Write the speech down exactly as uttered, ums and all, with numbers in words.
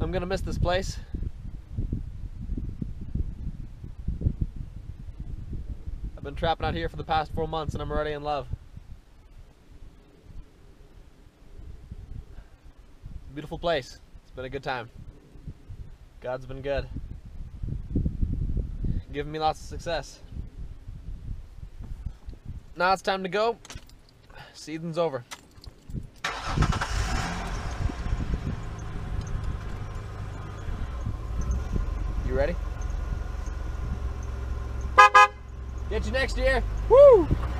I'm gonna miss this place. I've been trapping out here for the past four months and I'm already in love. Beautiful place. It's been a good time. God's been good. Giving me lots of success. Now it's time to go. Season's over. You ready? Get you next year. Woo!